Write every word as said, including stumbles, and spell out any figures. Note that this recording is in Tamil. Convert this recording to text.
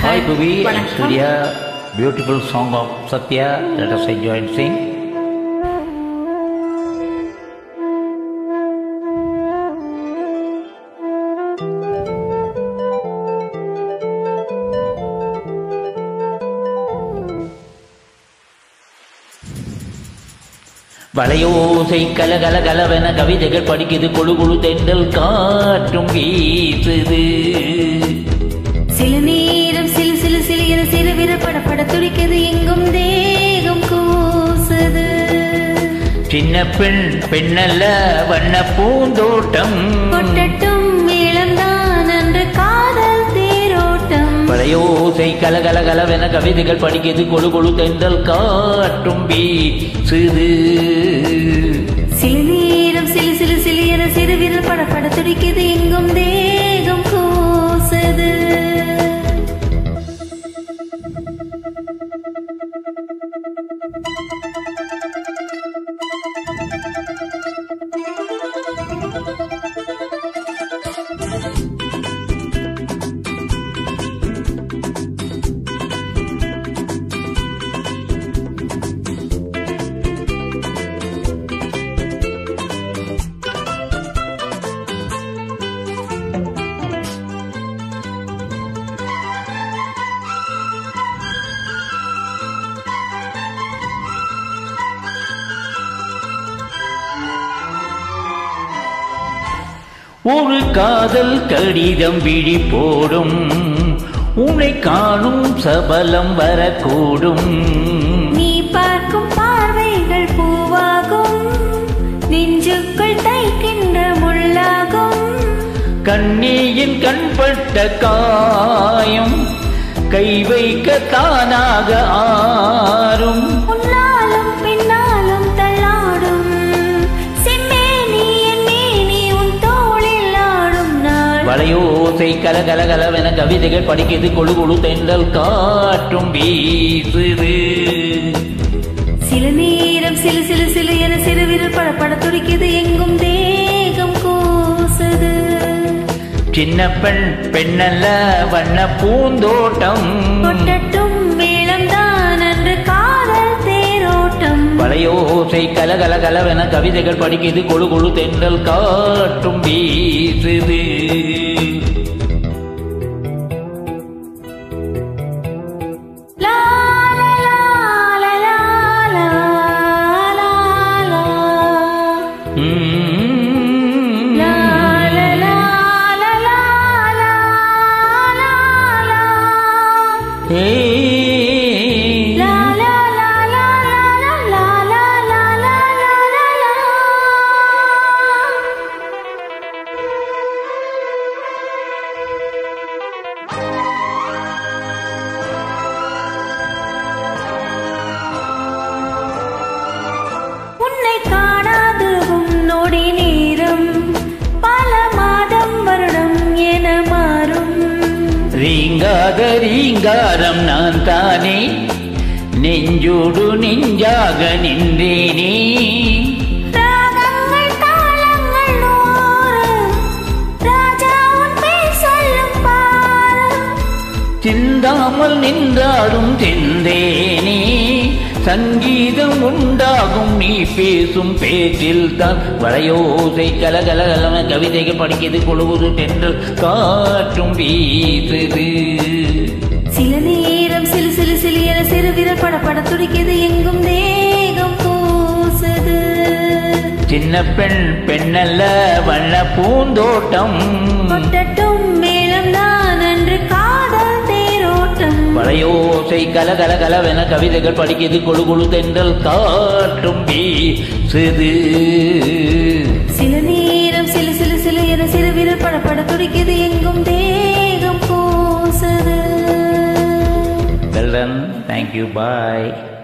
Hi Bhuvi and Surya, beautiful song of Satya. Let us enjoy and sing. வளையோசை கலகல கலவென கவிதைகள் படிக்குது, கொழு கொழு தென்றல் காற்றும் வீசுது. சில நேரம் சிலு சிலு சிலியன சிறுவிர படப்பட துடிக்குது, எங்கும் தேகம் கூசுது. சின்ன பெண் பெண்ணல்ல வண்ண பூந்தோட்டம், கொட்டட்டும் மேளம்தான் அன்று காதல் தேரோட்டம். வளையோசை கலகல கலவென கவிதைகள் படிக்குது, கொழு கொழு தென்றல் காற்றும் வீசுது. சில நேரம் சிலு சிலு சிலியன சிறுவிர படப்பட துடிக்குது, எங்கும் தேகம் கூசுது. ஒரு காதல் கடிதம் விழி போடும், உன்னை காணும் சபலம் வரக்கூடும். நீ பார்க்கும் பார்வைகள் பூவாகும், நெஞ்சுக்குள் தைக்கின்ற முள்ளாகும். கண்ணீயின் கண்பட்ட காயம் கை வைக்க தானாக ஆறும். உன்னாலும் பின்னாலும் தள்ளாடும் செம்மேனி என் மேனி உன் தோளில் ஆடும் நாள். வளையோசை கலகல கலவென கவிதைகள் படிக்குது, கொழு கொழு தென்றல் காற்றும் வீசுது. சில நேரம் சிலு சிலு சிலு என சிறுவிரல் படப்பட துடிக்குது, எங்கும் தேகம் கூசுது. சின்ன பெண் பெண்ணல்ல வண்ண பூந்தோட்டம், கொட்டட்டும் மேளம்தான் அன்று காதல் தேரோட்டம். வளையோசை கலகல கலவென கவிதைகள் படிக்குது, கொழு கொழு தென்றல் காற்றும் வீசுது. உன்னை காணாது உன்னோடி நேரம் பல மாதம் வருடம் என மாறும். ரீங்காத ரீங்காரம் நான் தானே, நெஞ்சோடு நெஞ்சாக நின்றேனே. ராகங்கள் தாளங்கள் நூறு, ராஜா உன் பேர் சொல்லும் பாரு. சிந்தாமல் நின்றாடும் செந்தேனே, சங்கீதம் உண்டாகும் நீ பேசும் பேச்சில் தான். வளையோசை கலகல கலவ கவிதைகள் படிக்கிறது, கொழுவது தென்றல் காற்றும் வீசுது. சில நேரம் சிலு சிலு சிலு என சிறுவிரல் படப்பட துடிக்குது, எங்கும் தேகம் கூசுது. சின்ன பெண் பெண்ணல்ல வண்ண பூந்தோட்டம், கொட்டட்டும் மேளம் தான் அன்று காதல் தேரோட்டம். வளையோசை கலகல கலவென கவிதைகள் படிக்கிறது, கொழு கொழு தென்றல் காற்றும் வீசுது. சில நேரம் சிலு சிலு சிலு என சிறுவிரல் படப்பட துடிக்குது, எங்கும் தேகம் கூசுது. Well done. Thank you. Bye.